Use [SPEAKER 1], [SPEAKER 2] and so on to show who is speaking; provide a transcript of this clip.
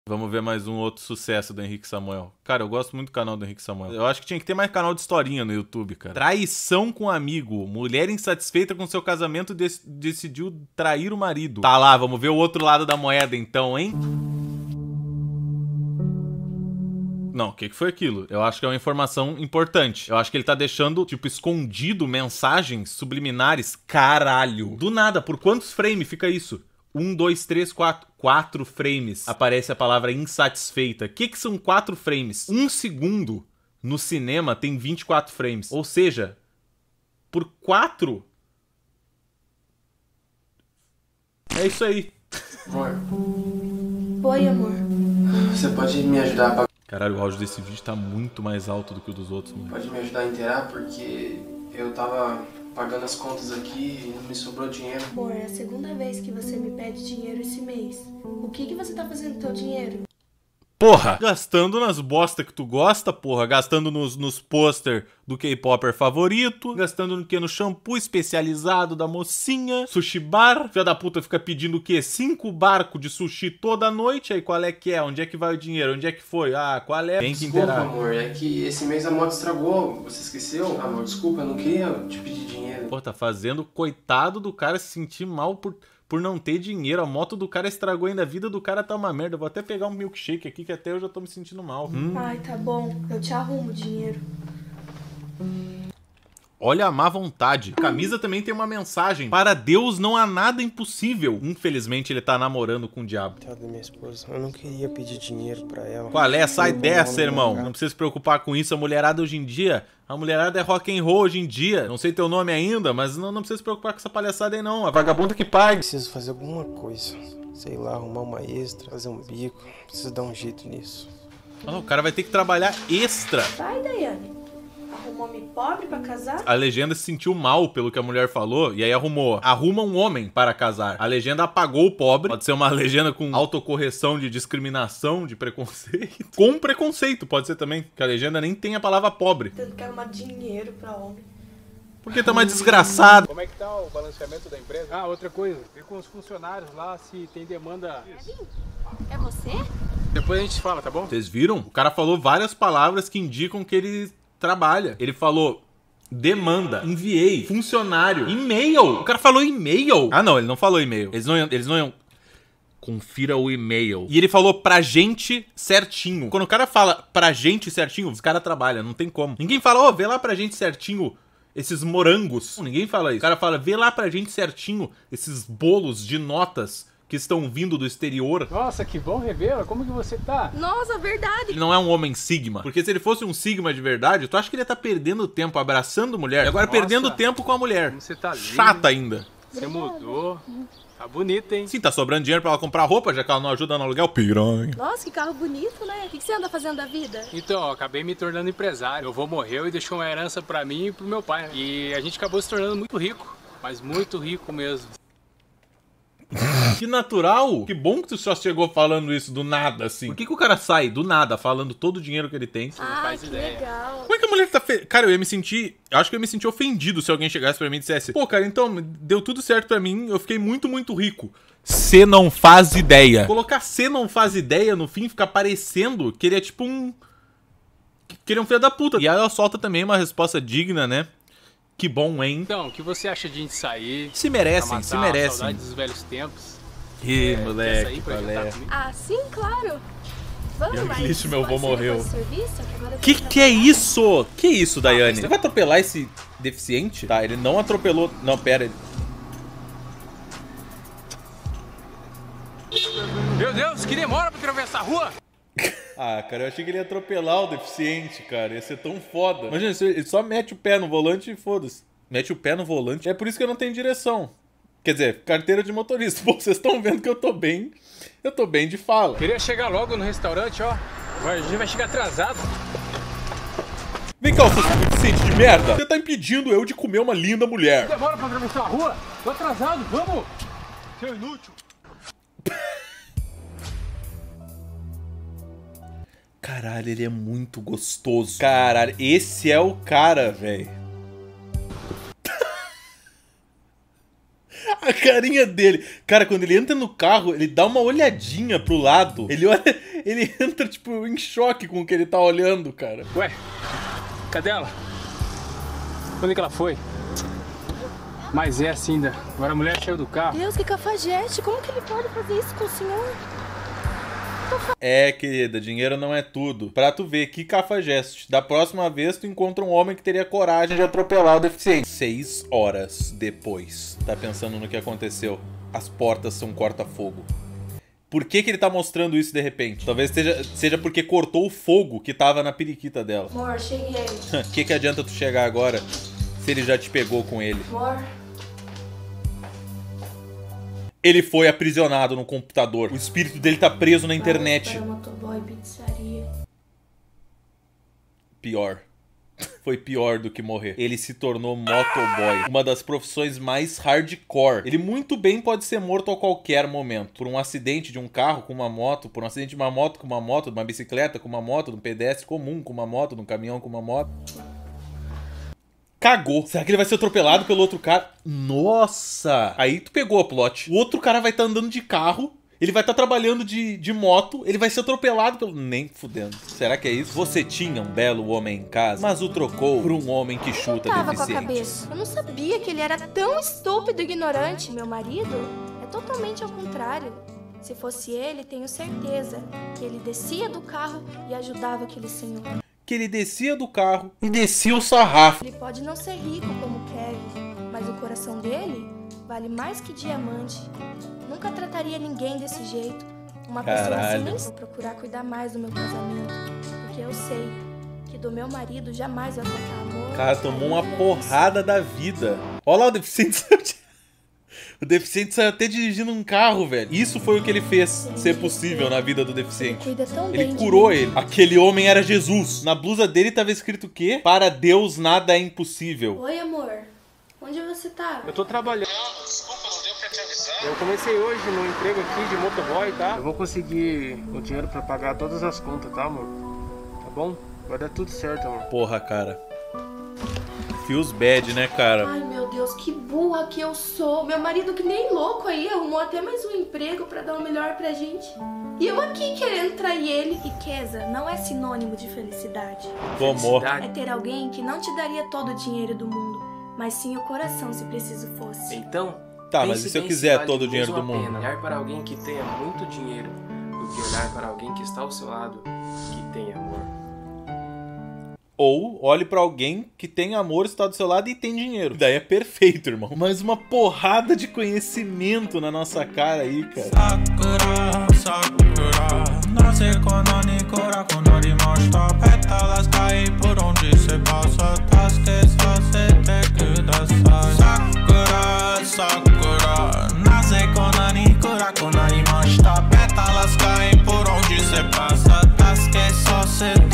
[SPEAKER 1] Vamos ver mais um outro sucesso do Henrique Samuel. Cara, eu gosto muito do canal do Henrique Samuel. Eu acho que tinha que ter mais canal de historinha no YouTube, cara. Traição com amigo. Mulher insatisfeita com seu casamento decidiu trair o marido. Tá lá, vamos ver o outro lado da moeda então, hein? Não, o que foi aquilo? Eu acho que é uma informação importante. Eu acho que ele tá deixando, tipo, escondido mensagens subliminares. Caralho. Do nada, por quantos frames fica isso? 1, 2, 3, 4. 4 frames. Aparece a palavra insatisfeita. O que são 4 frames? 1 segundo no cinema tem 24 frames. Ou seja, por 4... É isso aí.
[SPEAKER 2] Amor.
[SPEAKER 3] Oi, amor.
[SPEAKER 2] Você pode me ajudar a pagar?
[SPEAKER 1] Caralho, o áudio desse vídeo tá muito mais alto do que o dos outros, mano.
[SPEAKER 2] Pode me ajudar a inteirar? Porque eu tava pagando as contas aqui e não me sobrou dinheiro.
[SPEAKER 3] Amor, é a segunda vez que você me pede dinheiro esse mês. O que você tá fazendo com o teu dinheiro?
[SPEAKER 1] Porra! Gastando nas bosta que tu gosta, porra. Gastando nos pôster do K-Popper favorito. Gastando no que? No shampoo especializado da mocinha. Sushi bar. Filha da puta fica pedindo o quê? 5 barcos de sushi toda noite. Aí qual é que é? Onde é que vai o dinheiro? Onde é que foi? Ah, qual é? Tem que
[SPEAKER 2] Desculpa,
[SPEAKER 1] inteirar.
[SPEAKER 2] amor. É que esse mês a moto estragou. Você esqueceu? Amor, desculpa. Eu não queria te pedir dinheiro.
[SPEAKER 1] Pô, tá fazendo coitado do cara se sentir mal por não ter dinheiro. A moto do cara estragou ainda, a vida do cara tá uma merda. Eu vou até pegar um milkshake aqui que até eu já tô me sentindo mal.
[SPEAKER 3] Ai, tá bom. Eu te arrumo dinheiro.
[SPEAKER 1] Olha a má vontade. A camisa também tem uma mensagem. Para Deus não há nada impossível. Infelizmente ele tá namorando com o diabo.
[SPEAKER 2] Coitada da minha esposa. Eu não queria pedir dinheiro pra ela.
[SPEAKER 1] Qual é? Sai dessa, irmão. Não precisa se preocupar com isso. A mulherada hoje em dia... A mulherada é rock and roll hoje em dia. Não sei teu nome ainda, mas não precisa se preocupar com essa palhaçada aí não. A vagabunda que paga.
[SPEAKER 2] Preciso fazer alguma coisa. Sei lá, arrumar uma extra, fazer um bico. Preciso dar um jeito nisso.
[SPEAKER 1] Oh, o cara vai ter que trabalhar extra.
[SPEAKER 3] Vai, Daiane. Arrumou homem pobre pra casar?
[SPEAKER 1] A legenda se sentiu mal pelo que a mulher falou e aí arrumou. Arruma um homem para casar. A legenda apagou o pobre. Pode ser uma legenda com autocorreção de discriminação, de preconceito. Com preconceito, pode ser também. Que a legenda nem tem a palavra pobre.
[SPEAKER 3] Tendo que arrumar dinheiro pra homem.
[SPEAKER 1] Porque tá mais desgraçado.
[SPEAKER 4] Como é que tá o balanceamento da empresa? Ah, outra coisa, vê com os funcionários lá se tem demanda.
[SPEAKER 5] É você?
[SPEAKER 4] Depois a gente fala, tá bom?
[SPEAKER 1] Vocês viram? O cara falou várias palavras que indicam que ele trabalha. Ele falou demanda, enviei, funcionário, e-mail. O cara falou e-mail. Ah, não, ele não falou e-mail. Eles não iam... Confira o e-mail. E ele falou pra gente certinho. Quando o cara fala pra gente certinho, os caras trabalham, não tem como. Ninguém fala, vê lá pra gente certinho esses morangos. Ninguém fala isso. O cara fala, vê lá pra gente certinho esses bolos de notas que estão vindo do exterior.
[SPEAKER 4] Nossa, que bom revê-la. Como que você tá?
[SPEAKER 5] Nossa, verdade.
[SPEAKER 1] Ele não é um homem sigma. Porque se ele fosse um sigma de verdade, tu acha que ele ia tá perdendo tempo abraçando mulher? E agora perdendo tempo com a mulher.
[SPEAKER 4] Como você tá lindo.
[SPEAKER 1] Chata ainda.
[SPEAKER 4] Você mudou. Tá bonita, hein?
[SPEAKER 1] Sim, tá sobrando dinheiro pra ela comprar roupa, já que ela não ajuda no aluguel. Piranha.
[SPEAKER 5] Nossa, que carro bonito, né? O que você anda fazendo da vida?
[SPEAKER 4] Então, eu acabei me tornando empresário. Meu avô morreu e deixou uma herança pra mim e pro meu pai. E a gente acabou se tornando muito rico. Mas muito rico mesmo.
[SPEAKER 1] Que natural! Que bom que tu só chegou falando isso do nada, assim. Por que o cara sai do nada falando todo o dinheiro que ele tem?
[SPEAKER 4] Você não faz
[SPEAKER 5] que
[SPEAKER 4] ideia.
[SPEAKER 5] legal.
[SPEAKER 1] Como é que a mulher tá... Cara, eu ia me sentir... Acho que eu ia me sentir ofendido se alguém chegasse pra mim e dissesse: pô, cara, então, deu tudo certo pra mim, eu fiquei muito, muito rico. Cê não faz ideia. Colocar cê não faz ideia no fim fica parecendo que ele é tipo um... Que ele é um filho da puta. E aí ela solta também uma resposta digna, né? Que bom, hein?
[SPEAKER 4] Então, o que você acha de a gente sair?
[SPEAKER 1] Se merecem, se merecem.
[SPEAKER 4] Saudade dos velhos tempos.
[SPEAKER 1] Ih,
[SPEAKER 4] Quer
[SPEAKER 1] moleque,
[SPEAKER 4] sair pra
[SPEAKER 1] qual
[SPEAKER 4] jantar
[SPEAKER 1] é?
[SPEAKER 4] comigo?
[SPEAKER 5] Ah, sim, claro. Vamos,
[SPEAKER 1] Eu
[SPEAKER 5] mas
[SPEAKER 1] disse, meu avô
[SPEAKER 5] pode ser
[SPEAKER 1] morreu.
[SPEAKER 5] depois do serviço, que agora eu
[SPEAKER 1] Que
[SPEAKER 5] tenho
[SPEAKER 1] é
[SPEAKER 5] trabalhar.
[SPEAKER 1] isso? Que isso, Daiane? Você vai atropelar esse deficiente? Tá, ele não atropelou... Não, pera.
[SPEAKER 4] Meu Deus, que demora pra atravessar a rua!
[SPEAKER 1] Ah, cara, eu achei que ele ia atropelar o deficiente, cara. Ia ser tão foda. Imagina, ele só mete o pé no volante e foda-se. Mete o pé no volante. É por isso que eu não tenho direção. Quer dizer, carteira de motorista. Pô, vocês estão vendo que eu tô bem. Eu tô bem de fala.
[SPEAKER 4] Queria chegar logo no restaurante, ó. A gente vai chegar atrasado.
[SPEAKER 1] Vem cá, seu deficiente de merda. Você tá impedindo eu de comer uma linda mulher.
[SPEAKER 4] Demora pra atravessar a rua? Tô atrasado, vamos! Seu inútil!
[SPEAKER 1] Caralho, ele é muito gostoso. Caralho, esse é o cara, velho. carinha dele. Cara, quando ele entra no carro, ele dá uma olhadinha pro lado. Ele olha, ele entra, tipo, em choque com o que ele tá olhando, cara.
[SPEAKER 4] Ué, cadê ela? Onde que ela foi? Mas é assim, né? Agora a mulher saiu do carro.
[SPEAKER 5] Deus, que cafajeste. Como que ele pode fazer isso com o senhor?
[SPEAKER 1] É, querida, dinheiro não é tudo. Pra tu ver, que cafajeste. Da próxima vez, tu encontra um homem que teria coragem de atropelar o deficiente. 6 horas depois. Tá pensando no que aconteceu? As portas são corta-fogo. Por que ele tá mostrando isso de repente? Talvez seja porque cortou o fogo que tava na periquita dela.
[SPEAKER 3] Amor, cheguei.
[SPEAKER 1] O que adianta tu chegar agora se ele já te pegou com ele?
[SPEAKER 3] Amor.
[SPEAKER 1] Ele foi aprisionado no computador. O espírito dele tá preso na internet.
[SPEAKER 3] Para motoboy, pizzaria.
[SPEAKER 1] Pior. Foi pior do que morrer. Ele se tornou motoboy. Uma das profissões mais hardcore. Ele muito bem pode ser morto a qualquer momento. Por um acidente de um carro com uma moto. Por um acidente de uma moto com uma moto. De uma bicicleta com uma moto. De um pedestre comum com uma moto. De um caminhão com uma moto. Cagou. Será que ele vai ser atropelado pelo outro cara? Nossa! Aí tu pegou a plot. O outro cara vai estar andando de carro. Ele vai estar trabalhando de moto. Ele vai ser atropelado pelo... Nem fudendo. Será que é isso? Você tinha um belo homem em casa, mas o trocou por um homem que chuta
[SPEAKER 5] Tava com a
[SPEAKER 1] deficiente.
[SPEAKER 5] cabeça. Eu não sabia que ele era tão estúpido e ignorante. Meu marido é totalmente ao contrário. Se fosse ele, tenho certeza que ele descia do carro e ajudava aquele senhor.
[SPEAKER 1] Que ele descia do carro e descia o sarrafo.
[SPEAKER 5] Ele pode não ser rico como Kevin, mas o coração dele vale mais que diamante. Nunca trataria ninguém desse jeito. Uma pessoa assim nem vou procurar cuidar mais do meu casamento, porque eu sei que do meu marido jamais vai faltar amor.
[SPEAKER 1] O cara tomou uma porrada da vida. Olha lá o deficiente. O deficiente saiu até dirigindo um carro, velho. Isso foi o que ele fez ser possível na vida do deficiente.
[SPEAKER 5] Ele cuida tão bem
[SPEAKER 1] Ele
[SPEAKER 5] de
[SPEAKER 1] curou
[SPEAKER 5] mim.
[SPEAKER 1] ele. Aquele homem era Jesus. Na blusa dele tava escrito o quê? Para Deus nada é impossível.
[SPEAKER 3] Oi, amor. Onde você tá?
[SPEAKER 4] Eu tô trabalhando. Desculpa, não deu pra te avisar. Eu comecei hoje no emprego aqui de motoboy, tá? Eu vou conseguir o dinheiro pra pagar todas as contas, tá, amor? Tá bom? Vai dar tudo certo, amor.
[SPEAKER 1] Porra, cara. Feels bad, né, cara?
[SPEAKER 3] Ai, meu Deus, que burra que eu sou. Meu marido que nem louco aí arrumou até mais um emprego pra dar o melhor pra gente. E eu aqui querendo trair ele.
[SPEAKER 5] Riqueza não é sinônimo de felicidade.
[SPEAKER 1] Tomou.
[SPEAKER 5] É ter alguém que não te daria todo o dinheiro do mundo, mas sim o coração se preciso fosse.
[SPEAKER 2] Então,
[SPEAKER 1] Tá, mas
[SPEAKER 2] pense
[SPEAKER 1] e se eu
[SPEAKER 2] bem
[SPEAKER 1] quiser
[SPEAKER 2] vale
[SPEAKER 1] todo o dinheiro
[SPEAKER 2] mesmo
[SPEAKER 1] do
[SPEAKER 2] a
[SPEAKER 1] mundo?
[SPEAKER 2] pena olhar para alguém que tenha muito dinheiro do que olhar para alguém que está ao seu lado, que tem amor.
[SPEAKER 1] Ou olhe pra alguém que tem amor, está do seu lado e tem dinheiro. Daí é perfeito, irmão. Mas uma porrada de conhecimento na nossa cara aí, cara.
[SPEAKER 6] Sakura, Sakura, nasce quando ni coração